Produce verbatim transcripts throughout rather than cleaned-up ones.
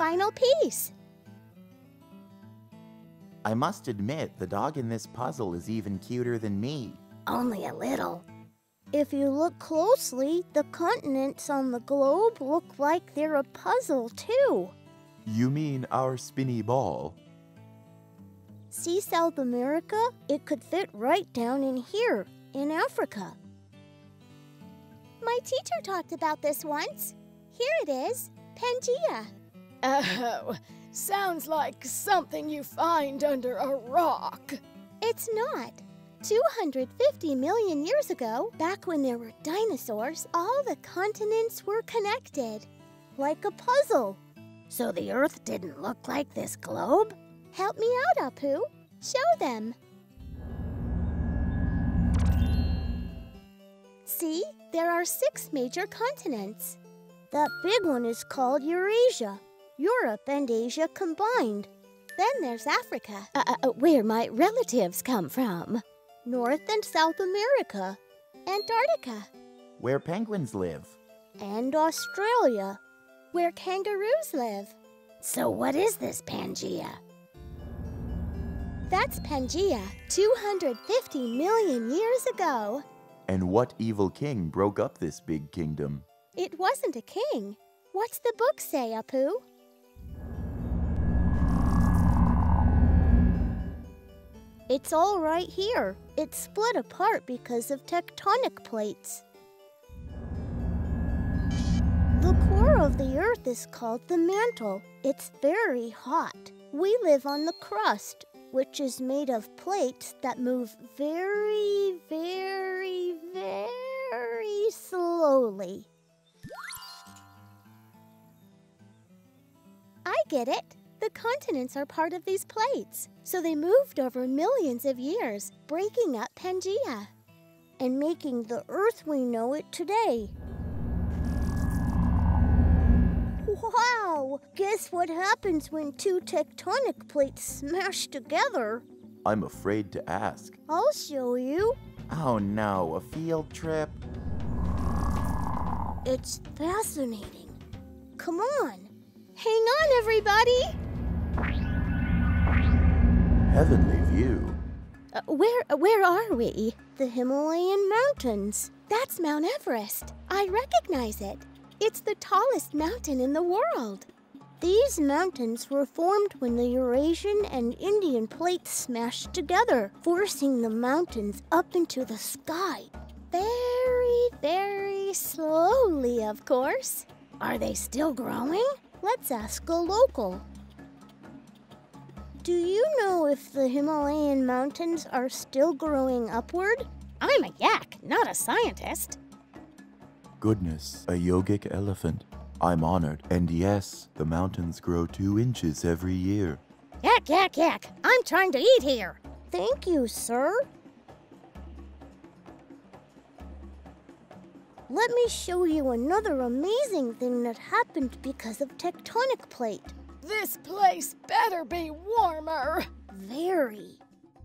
final piece. I must admit, the dog in this puzzle is even cuter than me. Only a little. If you look closely, the continents on the globe look like they're a puzzle, too. You mean our spinny ball? See South America? It could fit right down in here, in Africa. My teacher talked about this once. Here it is, Pangea. Oh, sounds like something you find under a rock. It's not. two hundred fifty million years ago, back when there were dinosaurs, all the continents were connected, like a puzzle. So the Earth didn't look like this globe? Help me out, Appu. Show them. See, there are six major continents. That big one is called Eurasia, Europe and Asia combined. Then there's Africa, uh, uh, where my relatives come from. North and South America, Antarctica. Where penguins live. And Australia, where kangaroos live. So what is this Pangea? That's Pangea, two hundred fifty million years ago. And what evil king broke up this big kingdom? It wasn't a king. What's the book say, Appu? It's all right here. It's split apart because of tectonic plates. The core of the Earth is called the Mantle. It's very hot. We live on the crust, which is made of plates that move very, very, very slowly. I get it. The continents are part of these plates, so they moved over millions of years, breaking up Pangea and making the Earth we know it today. Wow! Guess what happens when two tectonic plates smash together? I'm afraid to ask. I'll show you. Oh no, a field trip? It's fascinating. Come on. Hang on, everybody! Heavenly view. Uh, where, where are we? The Himalayan mountains. That's Mount Everest. I recognize it. It's the tallest mountain in the world. These mountains were formed when the Eurasian and Indian plates smashed together, forcing the mountains up into the sky. Very, very slowly, of course. Are they still growing? Let's ask a local. Do you know if the Himalayan mountains are still growing upward? I'm a yak, not a scientist. Goodness, a yogic elephant. I'm honored. And yes, the mountains grow two inches every year. Yak, yak, yak. I'm trying to eat here. Thank you, sir. Let me show you another amazing thing that happened because of tectonic plate. This place better be warmer. Very.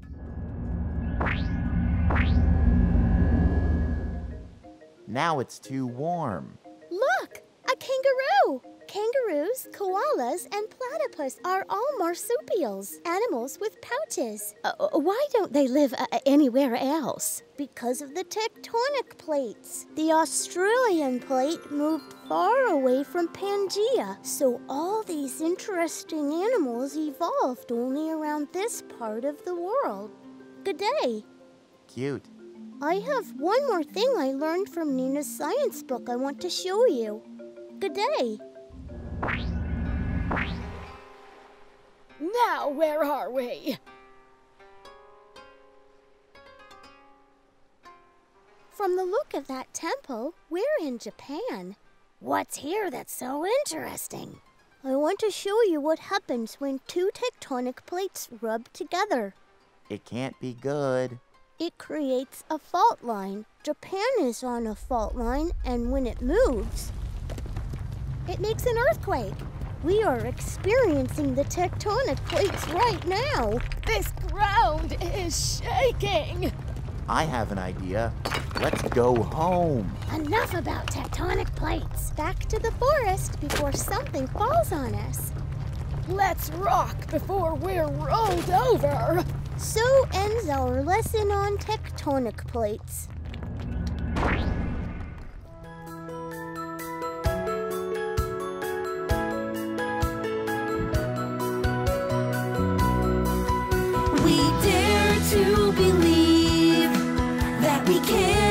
Now it's too warm. Look, a kangaroo. Kangaroos, koalas, and platypus are all marsupials, animals with pouches. Uh, why don't they live uh, anywhere else? Because of the tectonic plates. The Australian plate moved far away from Pangea, so all these interesting animals evolved only around this part of the world. Good day. Cute. I have one more thing I learned from Neena's science book I want to show you. Good day. Now where are we? From the look of that temple, we're in Japan. What's here that's so interesting? I want to show you what happens when two tectonic plates rub together. It can't be good. It creates a fault line. Japan is on a fault line, and when it moves, it makes an earthquake. We are experiencing the tectonic plates right now. This ground is shaking. I have an idea. Let's go home. Enough about tectonic plates. Back to the forest before something falls on us. Let's rock before we're rolled over. So ends our lesson on tectonic plates. We dare to believe that we can.